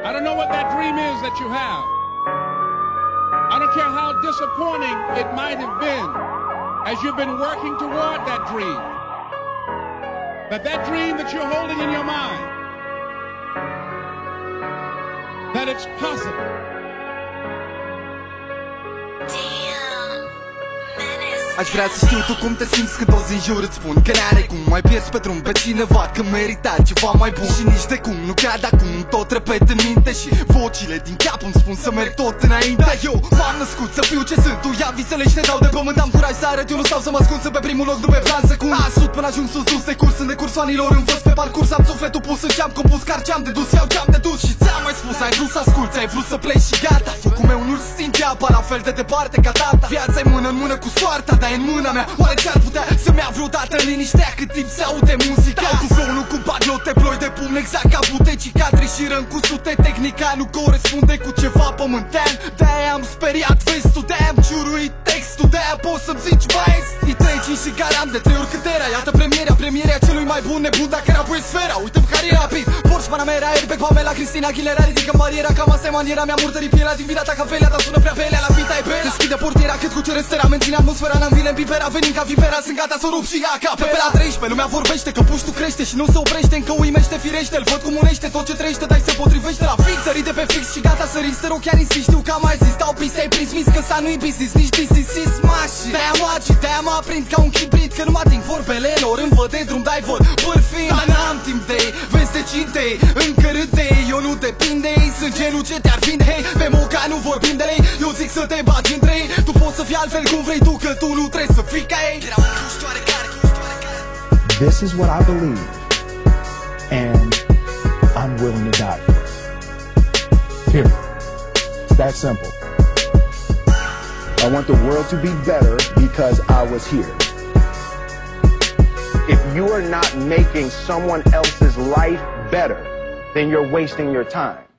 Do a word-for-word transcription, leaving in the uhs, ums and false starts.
I don't know what that dream is that you have. I don't care how disappointing it might have been as you've been working toward that dream. That that dream that you're holding in your mind, that it's possible. Aș vrea să știu tu cum te simți când toți din jur îți spun că n-are cum mai pierzi pe drum pe cineva, că merita ceva mai bun. Și nici de cum, nu chiar de acum, tot repet în minte și vocile din cap îmi spun să merg tot înainte. Dar eu m-am născut să fiu ce sunt, tu ia visele și te dau de pământ. Am curaj să arăt, eu nu stau să mă ascund, sunt pe primul loc, nu pe plan să cum. Asut până ajung sus, dus de curs, sunt de curs anilor, învăț pe parcurs. Am sufletul pus în ce-am compus, car ce-am dedus, iau ce-am dedus. Și ți-am mai spus, ai vrut să asculti, ai vrut să pleci și gata. Focul meu nu-l simte apa la fel de departe ca tata. Viața-i mână în mână cu soarta, dar e în mâna mea. Oare ce-ar putea să-mi ia vreodată liniștea cât timp se aude muzica? Cu flow, nu cu bagnote, ploi de pumn, exact ca buteci, cadri și rând cu sute. Tehnica nu corespunde cu ceva pământean, de-aia am speriat vestul, de-aia am ciuruit textul, de-aia poți să-mi zici maestri. trei, cinci și care am de trei ori câterea. Iată premierea, premierea celui mai bun nebun dacă era sfera. Uită-mi cariera rapid, Porsche, Panamera, Airbag, Pamela, Cristina Aguilera. Ridică bariera, cam asta e maniera mea, murdării pielea din vida ta ca velea, dar sună prea belea, la vita e bela. Deschide portiera cât cu cere stera, menține atmosfera, n-am vile în pipera. Venim ca vipera, sunt gata să rup și ia ca pe la treisprezece. Lumea vorbește că puștul crește și nu se oprește, încă uimește firește. Îl văd cum unește tot ce trăiește, dar se potrivește la fix. Sări de pe fix și gata să riți, te rog chiar insist. Știu că am mai zis, dau piste, ai prins mis că ăsta nu-i business, nici business, is mași. De-aia mă agit, de-aia mă aprind ca un chibrit, că nu mă ating vorbele lor, îmi văd de drum, dai vor bârfin. Dar n-am timp de ei, vezi de cinte, încă râd de ei, eu nu depind de ei. Sunt genul ce te-ar vinde, hei, pe moca nu vorbim de ei. Eu zic să te bagi între ei, tu poți să fii altfel cum vrei tu, că tu nu trebuie să fii ca ei. This is what I believe, and I'm willing to die for it. Period. It's that simple. I want the world to be better because I was here. If you are not making someone else's life better, then you're wasting your time.